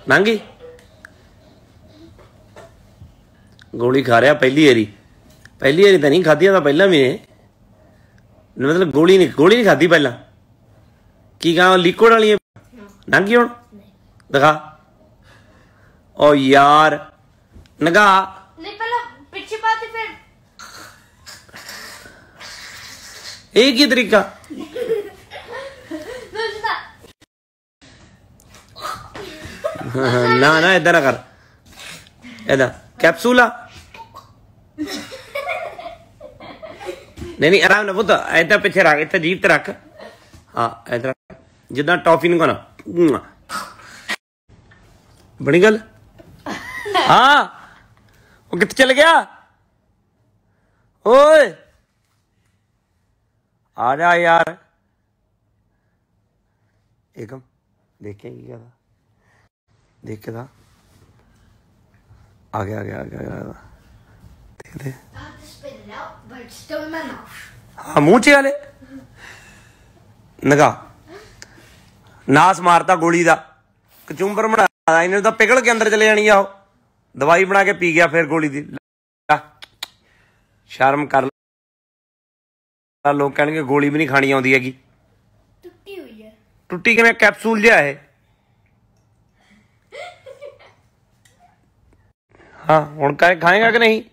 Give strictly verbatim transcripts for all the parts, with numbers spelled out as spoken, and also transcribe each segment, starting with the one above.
नांगी गोली खा रहा पहली बारी पहली बारी तो नहीं खाधी तो पहला भी ने मतलब गोली नहीं गोली नहीं खाधी पहला की कहा लिक्विड वाली नांगी हुण दिखा ओ यार नगा नहीं पहले पीछे पाती फिर एक ही तरीका ना ना इधर ना कर इधर कैप्सूला नहीं नहीं आराम ना पुत इधर पीछे रख इधर जीप ते रख हाँ इधर जिदा टॉफी नहीं खाना बनी गल हाँ वो कितने चल गया ओए आजा यार एकम देखें क्या था देख के था आ गया आ गया आ गया आ गया देख दे हाँ मुंह च वाले नगा नास मारता गोली दा कचूंबर बना इन्हें तो पिघल के अंदर चले जानी आओ दवाई बना के पी गया फिर गोली दी शर्म कर लोग कहेंगे गोली भी नहीं खानी आती हैगी टुट्टी हुई है टुट्टी किवें कैप्सूल जिहा है हाँ हुण खाएगा कि नहीं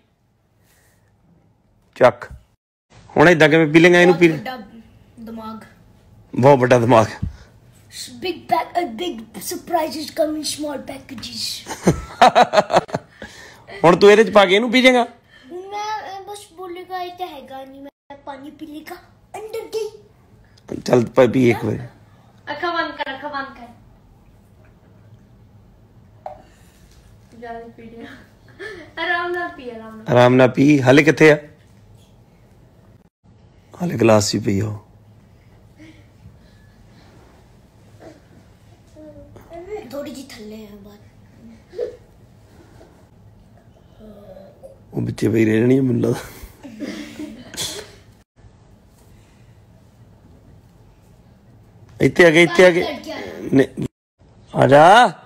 चक हुण इदां किवें पी लेंगा इनू पी दिमाग बहुत बड़ा दिमाग big bag a big surprises come in small packages हुण तू इहदे च पा के इनू पी जाएगा मैं बस बोलेगा इतना हैगा नहीं मैं पानी पी लेगा अंदर गई चल पी एक बार अखा बंद कर अखा बंद कर जान पी लिया आराम ना पी आराम ना आराम ना पी हाले किथे आ हाले गिलास ही पी हो थोड़ी जी थल्ले है बात वो बच्चे भाई रहनी है मुल्ला इतने आगे इतने आगे आजा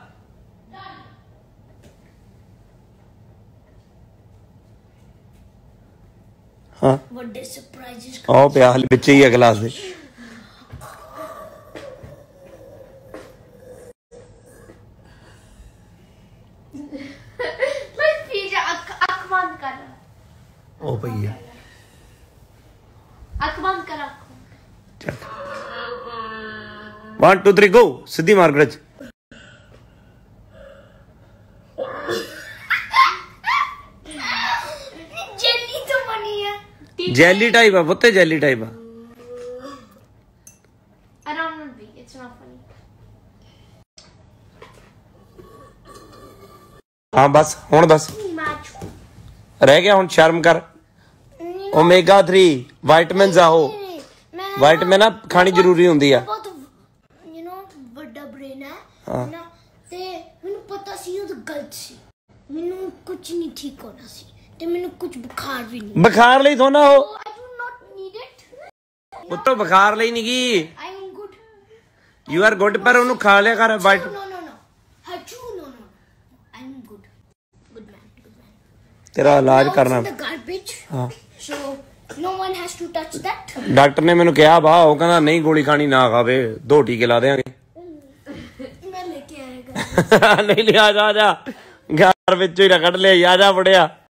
हाँ बर्थडे सरप्राइजेस आओ पे हाल बच्चे ही है गिलास दे ओ भैया अख बंद कर वन टू थ्री गो सीधी मार ग्रज जेली तो बनी है जेली टाइप है बुत्ते जेली टाइप है आराम ना बी इट्स नॉट फनी हाँ बस हुण दस रह गया हुण शर्म कर ओमेगा थ्री विटामिन आहो विटामिन ना खानी जरूरी हुंदी है यू नो बड़ा ब्रेन है ना ते मेनू पता सी ਉਹ ਗਲਤ ਸੀ ਮੈਨੂੰ ਕੁਝ ਨਹੀਂ ਠੀਕ ਹੋਣਾ ਸੀ ਤੇ ਮੈਨੂੰ ਕੁਝ ਬੁਖਾਰ ਵੀ ਨਹੀਂ ਬੁਖਾਰ ਲਈ ਥੋਨਾ ਹੋ I do not need it ਪੁੱਤੋ ਬੁਖਾਰ ਲਈ ਨਹੀਂ ਗੀ I am good you are good ਪਰ ਉਹਨੂੰ ਖਾ ਲਿਆ ਕਰ white no no no hachu no no I am good good man good man तेरा इलाज करना the garbage हाँ so no one has to touch that doctor ने मैंने कहा बा वो कहना नहीं गोली खानी ना खावे दो टीके ला देंगे मैं लेके आएगा नहीं ले आ जा आ जा घर विचों ही रखड़ ले आ जा बड़िया